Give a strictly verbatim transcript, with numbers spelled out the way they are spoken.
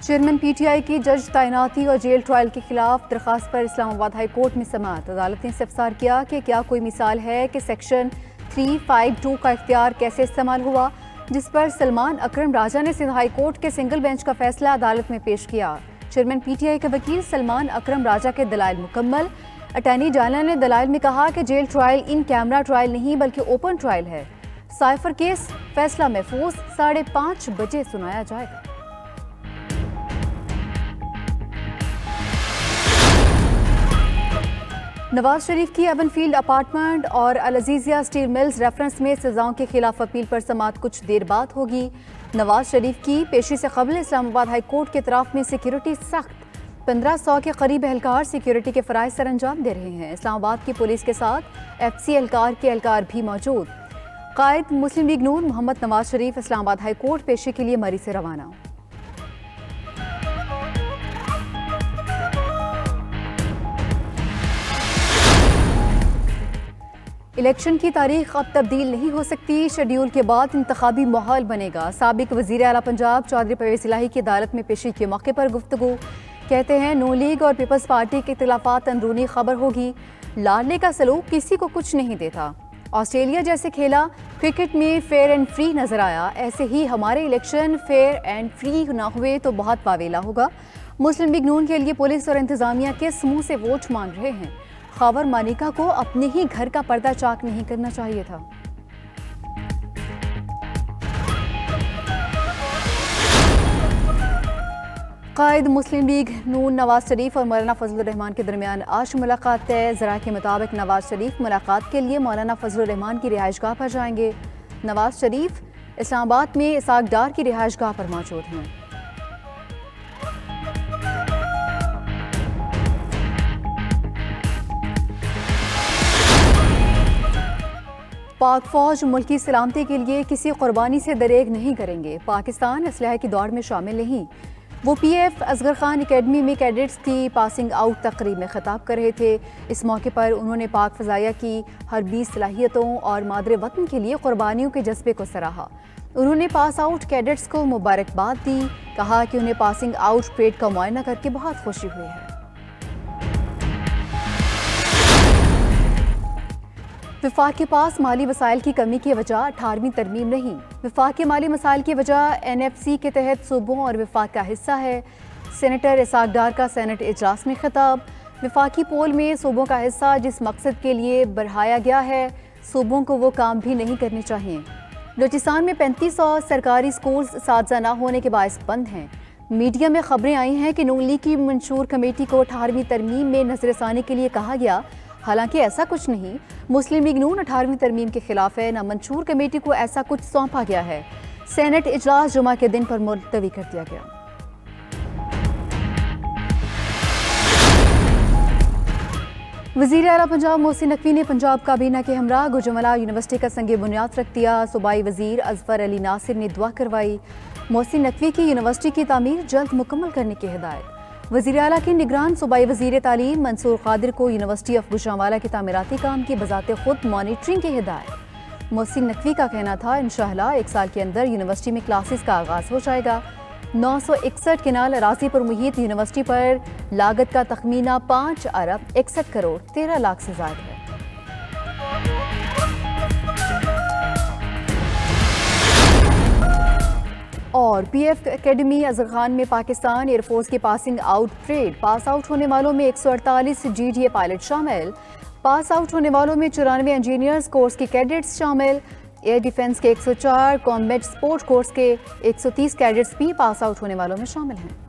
Chairman PTI की जज तैनाती और जेल ट्रायल के खिलाफ दरखास्त पर इस्लामाबाद हाई कोर्ट में समाअत। अदालत ने इस्तफसार किया कि क्या कोई मिसाल है कि सेक्शन तीन सौ बावन का इख्तियार कैसे इस्तेमाल हुआ, जिस पर सलमान अकरम राजा ने सिंध हाई कोर्ट के सिंगल बेंच का फैसला अदालत में पेश किया। चेयरमैन पीटीआई के वकील सलमान अकरम राजा के दलाइल मुकम्मल। अटॉर्नी जनरल ने दलाइल में कहा कि jail trial in camera trial नहीं बल्कि ओपन ट्रायल है। साइफर केस फैसला महफूज साढ़े पाँच बजे सुनाया जाएगा। नवाज शरीफ की एवनफील्ड अपार्टमेंट और Al Azizia steel mills reference में सजाओं के खिलाफ अपील पर समाअत कुछ देर बाद होगी। नवाज शरीफ की पेशी से कबल इस्लामाबाद हाई कोर्ट के तरफ में सिक्योरिटी सख्त, पंद्रह सौ के करीब एहलकार सिक्योरिटी के फ़राइज़ सर अंजाम दे रहे हैं। इस्लामाबाद की पुलिस के साथ एफ सी एहलकार के एहलकार भी मौजूद। कायद मुस्लिम लीग नून मोहम्मद नवाज शरीफ इस्लामाबाद हाई कोर्ट पेशी के लिए मरी से रवाना। इलेक्शन की तारीख अब तब्दील नहीं हो सकती। शेड्यूल के बाद इंतखाबी माहौल बनेगा। साबिक वज़ीर आला पंजाब चौधरी परवेज़ इलाही की अदालत में पेशी के मौके पर गुफ्तगू। कहते हैं नून लीग और पीपल्स पार्टी के इख्तिलाफात अंदरूनी खबर होगी। लाडले का सलूक किसी को कुछ नहीं देता। ऑस्ट्रेलिया जैसे खेला क्रिकेट में फेयर एंड फ्री नजर आया, ऐसे ही हमारे इलेक्शन फेयर एंड फ्री ना हुए तो बहुत पावेला होगा। मुस्लिम लीग नून के लिए पुलिस और इंतजामिया किस मुंह से वोट मांग रहे हैं। खबर मानिका को अपने ही घर का पर्दा चाक नहीं करना चाहिए था। कायद मुस्लिम लीग नून नवाज शरीफ और मौलाना फजलुर रहमान के दरमियान आज मुलाकात है। ज़रा के मुताबिक नवाज शरीफ मुलाकात के लिए मौलाना फजलुर रहमान की रिहाइशगाह पर जाएंगे। नवाज शरीफ इस्लामाबाद में इसाक डार की रिहाइशगाह पर मौजूद हैं। पाक फौज मुल्की सलामती के लिए किसी कुर्बानी से दरेग नहीं करेंगे। पाकिस्तान असलहे की दौड़ में शामिल नहीं। वो P F Asghar Khan academy में कैडेट्स की पासिंग आउट तकरीब में खिताब कर रहे थे। इस मौके पर उन्होंने पाक फ़ज़ाइया की हरबी सलाहियतों और मादरे वतन के लिए कुर्बानियों के जज्बे को सराहा। उन्होंने पास आउट कैडेट्स को मुबारकबाद दी। कहा कि उन्हें पासिंग आउट परेड का मुआयना करके बहुत खुशी हुई है। विफाक के पास माली वसाइल की कमी की वजह अठारहवीं तरमीम नहीं। विफाक के माली मसाइल की वजह एन एफ सी के तहत सूबों और विफाक का हिस्सा है। सेनेटर इसाक डार का सेनेट इजलास में खिताब। विफाकी पोल में सूबों का हिस्सा जिस मकसद के लिए बढ़ाया गया है, सूबों को वो काम भी नहीं करने चाहिए। बलूचिस्तान में पैंतीस सौ सरकारी स्कूल साजा न होने के बायस बंद हैं। मीडिया में खबरें आई हैं कि नून लीग की मंशूर कमेटी को अठारहवीं तरमीम में नजरसानी के लिए कहा गया, हालांकि ऐसा कुछ नहीं। मुस्लिम लीग नून अठारहवीं तरमीम के खिलाफ है, न मंशूर कमेटी को ऐसा कुछ सौंपा गया है। सेनेट इजलास जुमा के दिन पर मुलतवी कर दिया गया। वज़ीर आला पंजाब मोहसिन नकवी ने पंजाब काबीना के हमरा गुजरात यूनिवर्सिटी का संगे बुनियाद रख दिया। सूबाई वज़ीर अजफर अली नासिर ने दुआ करवाई। मोहसिन नकवी की यूनिवर्सिटी की तामीर जल्द मुकम्मल करने की हिदायत। वज़ीर आला के निगरान सूबाई वज़ीर तालीम मंसूर कादिर को यूनिवर्सिटी ऑफ गुजरांवाला के तामीराती काम की बजाते खुद मॉनिटरिंग की हिदायत। मोहसिन नकवी का कहना था इंशाअल्लाह एक साल के अंदर यूनिवर्सिटी में क्लासेस का आगाज़ हो जाएगा। नौ सौ इकसठ किनाल अराजी पर मुहित यूनिवर्सिटी पर लागत का तखमीना पाँच अरब इकसठ करोड़ तेरह लाख से ज़ायद है। और P F academy Asghar Khan में पाकिस्तान एयरफोर्स की passing out parade. Pass out होने वालों में एक सौ अड़तालीस जी डी ए पायलट शामिल। पास आउट होने वालों में चौरानवे इंजीनियर्स कोर्स के कैडेट्स शामिल। एयर डिफेंस के एक सौ चार, कॉम्बैट स्पोर्ट कोर्स के एक सौ तीस कैडेट्स भी पास आउट होने वालों में शामिल हैं।